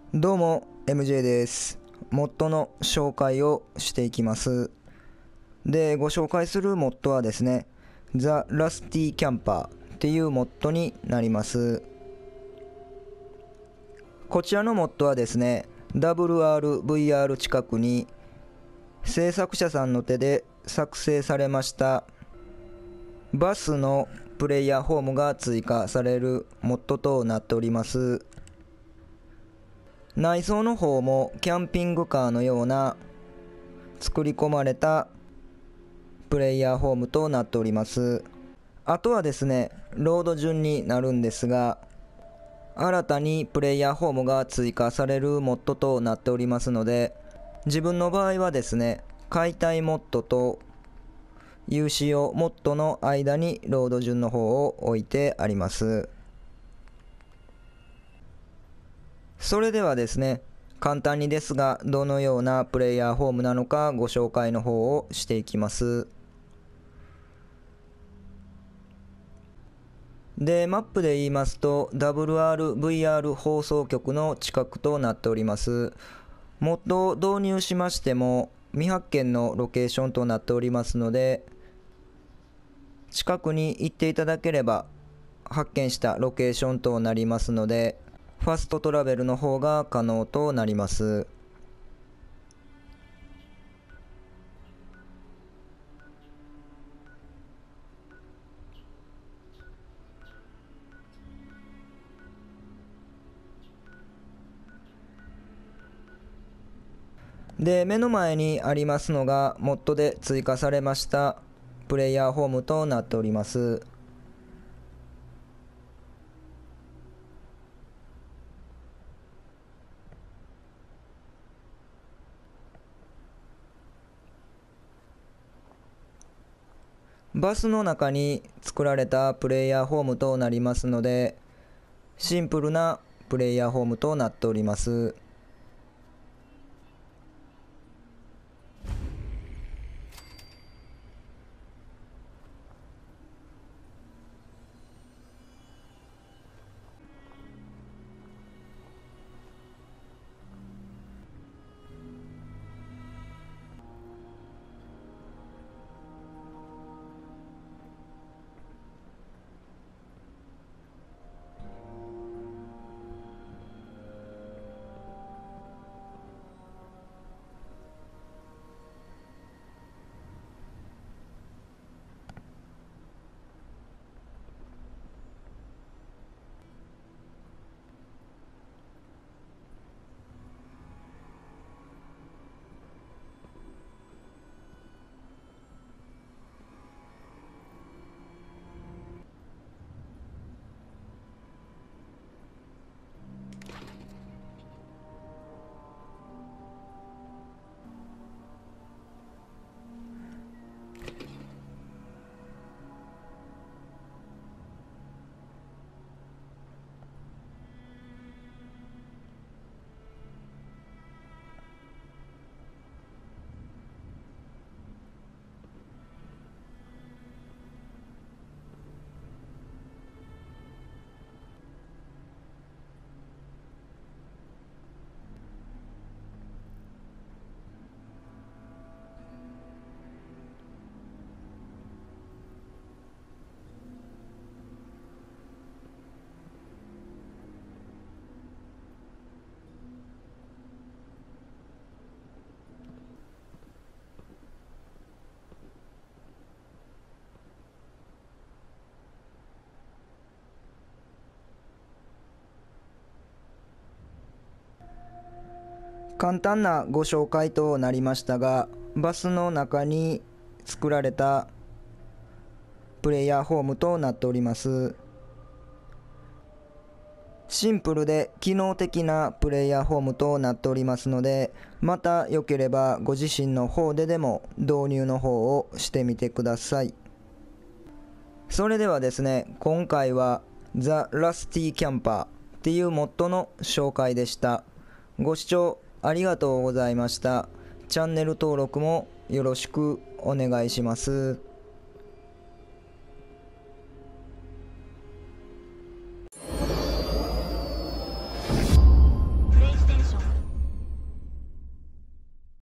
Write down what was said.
どうも MJ です。モッドの紹介をしていきます。で、ご紹介するモッドはですね、ザ・ラスティキャンパーっていうモッドになります。こちらのモッドはですね、WRVR 近くに制作者さんの手で作成されましたバスのプレイヤーホームが追加されるモッドとなっております。内装の方もキャンピングカーのような作り込まれたプレイヤーホームとなっております。あとはですね、ロード順になるんですが、新たにプレイヤーホームが追加されるモッドとなっておりますので、自分の場合はですね、解体モッドと有使用モッドの間にロード順の方を置いてあります。それではですね、簡単にですがどのようなプレイヤーホームなのかご紹介の方をしていきます。で、マップで言いますと WRVR 放送局の近くとなっております。モッドを導入しましても未発見のロケーションとなっておりますので、近くに行っていただければ発見したロケーションとなりますので、ファストトラベルの方が可能となります。で、目の前にありますのがモッドで追加されましたプレイヤーホームとなっております。バスの中に作られたプレイヤーホームとなりますので、シンプルなプレイヤーホームとなっております。簡単なご紹介となりましたが、バスの中に作られたプレイヤーホームとなっております。シンプルで機能的なプレイヤーホームとなっておりますので、また良ければご自身の方でも導入の方をしてみてください。それではですね、今回はザ・ラスティキャンパーっていうモッドの紹介でした。ご視聴ありがとうございました。チャンネル登録もよろしくお願いします。